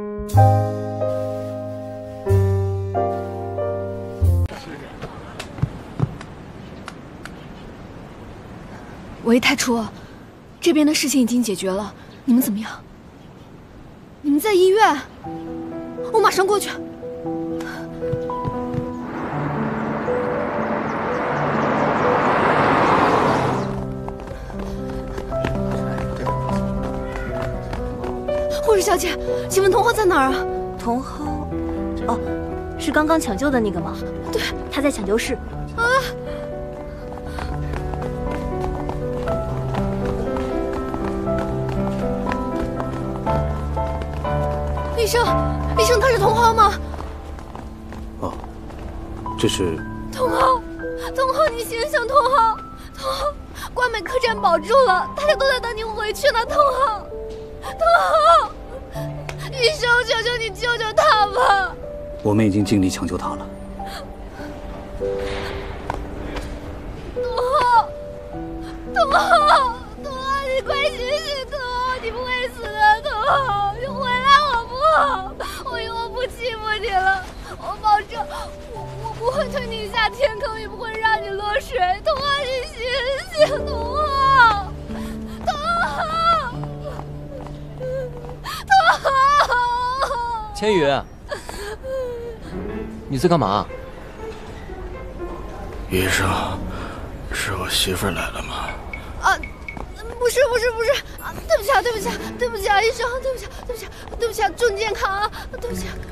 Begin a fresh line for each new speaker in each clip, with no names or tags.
喂，太初，这边的事情已经解决了，你们怎么样？你们在医院？我马上过去。护士小姐，请问童浩在哪儿啊？
童浩，哦，是刚刚抢救的那个吗？
对，
他在抢救室。
啊！医生，他是童浩吗？
哦，这是
童浩，你醒醒，童浩，关美客栈保住了，大家都在等你回去呢，童浩，医生，我求求你救救他吧！
我们已经尽力抢救他了。
童浩，你快醒醒，童浩，你不会死的，童浩，你回来好不好？我以后不欺负你了，我保证，我不会推你下天坑，也不会让你落水。童浩，你醒醒，童浩，
千羽，你在干嘛？
医生，是我媳妇儿来了吗？
啊，不是啊，对不起啊，医生，对不起啊，祝你健康啊，对不起啊。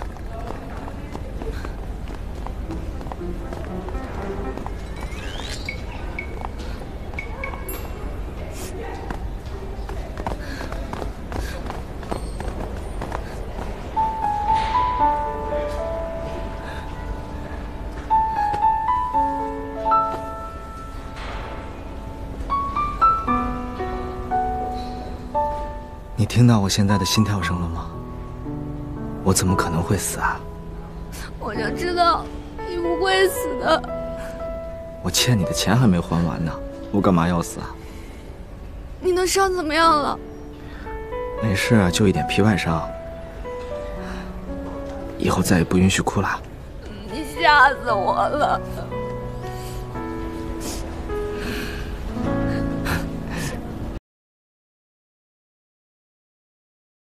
你听到我现在的心跳声了吗？我怎么可能会死啊？
我就知道你不会死的。
我欠你的钱还没还完呢，我干嘛要死啊？
你的伤怎么样了？
没事啊，就一点皮外伤。以后再也不允许哭了。
你吓死我了！